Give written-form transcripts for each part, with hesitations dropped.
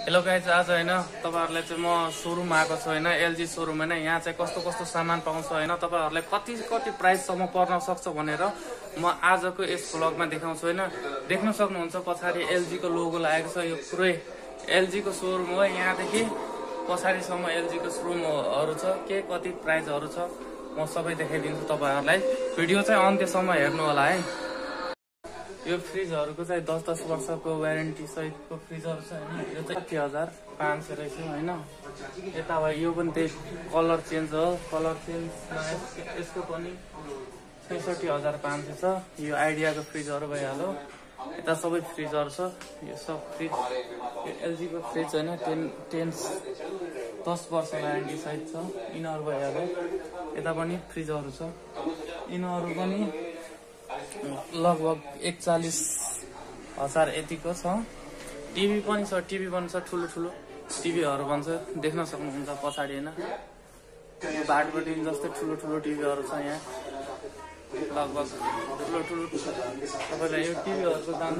Hello guys, आज हैन तपाईहरुलाई चाहिँ म शोरूम आएको छु हैन, एलजी शोरूम हैन। यहाँ चाहिँ कस्तो कस्तो सामान पाउँछ हैन, तपाईहरुलाई कति कति प्राइस सम्म पर्न सक्छ भनेर म आजको यस ब्लगमा देखाउँछु हैन। देख्न सक्नुहुन्छ पछाडी एलजी को लोगो लागेको छ। यो पुरै एलजी को शोरूम हो। यहाँदेखि पछाडीसम्म एलजी को शोरूमहरु छ। के कति प्राइसहरु छ म सबै देखाइदिन्छु तपाईहरुलाई। भिडियो चाहिँ अन्त्यसम्म हेर्नु होला है। यो फ्रिजहरुको चाहिँ 10-10 वर्षको वारेन्टी सहितको फ्रिजहरु छ हैन। यो चाहिँ 60,500 रहेछ हैन। यता अब यो पनि त्यही कलर चेन्ज हो। कलर चेन्जमा यसको पनि 66,500 छ। यो आइडियाको फ्रिजहरु भइहाल्यो। यता सबै फ्रिजहरु छ। यो सब फ्रिज यो एलजी को फ्रिज हैन, 10 वर्ष वारेन्टी सहित छ। यिनीहरु भइहाल्यो। यता पनि फ्रिजहरु छ। यिनीहरु पनि लगभग 41,000 यतिको छ। टिभी पनि छ। टिभी पनि छ ठुलो ठुलो टिभीहरु भन्छ। देख्न सक्नुहुन्छ पछाडी हैन। यो बाटपट्टि जस्तै ठुलो ठुलो टिभीहरु छ यहाँ। लगभग ठुलो ठुलो तपाईलाई यो टिभीहरुको दाम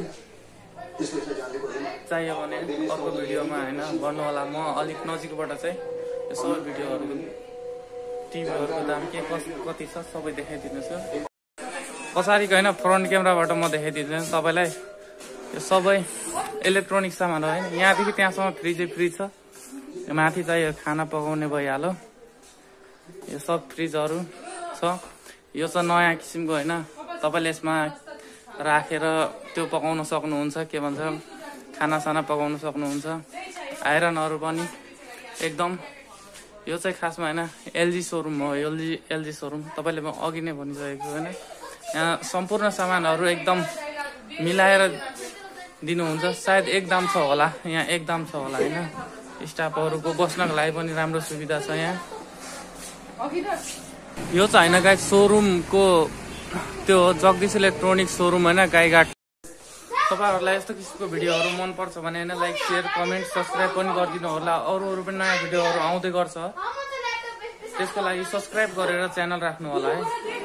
चाहियो भने अर्को भिडियोमा हैन गर्नु होला। म अलिक नजिकबाट चाहिँ यो सबै भिडियोहरुको टिभीहरुको दाम के कति छ सबै देखाइदिन्छु। पछाडीको हैन फ्रन्ट क्यामेराबाट म देखाइदिन्छु तपाईलाई। यो सबै इलेक्ट्रोनिक सामान हो हैन। यहाँदेखि त्यहाँसम्म फ्रिज छ। यो माथि चाहिँ यो खाना पकाउने भइहाल्यो। यो सब फ्रिजहरु छ। यो चाहिँ नयाँ किसिमको हैन। तपाईले यसमा राखेर त्यो पकाउन सक्नुहुन्छ। के भन्छ खानासाना पकाउन सक्नुहुन्छ। आइरनहरु पनि एकदम यो चाहिँ खासमा हैन एलजी शोरूम हो। एलजी शोरूम तपाईले म अघि नै भनिसकेको छु हैन। यहाँ सम्पूर्ण सामानहरु एकदम मिलाएर दिनुहुन्छ। सायद एक दाम छ होला। यहाँ एक दाम छ होला हैन। स्टाफहरुको बस्नको लागि पनि राम्रो सुविधा छ यहाँ। यो चाहिँ हैन गाइस शोरूमको त्यो जगदीश इलेक्ट्रोनिक शोरूम हैन गाईघाट। तपाईहरुलाई यस्तो किसिमको भिडियोहरु मन पर्छ भने हैन लाइक शेयर कमेन्ट सब्स्क्राइब पनि गरिदिनु होला। अरु पनि नयाँ भिडियोहरु आउँदै गर्छ। त्यसको लागि सब्स्क्राइब गरेर च्यानल राख्नु होला है।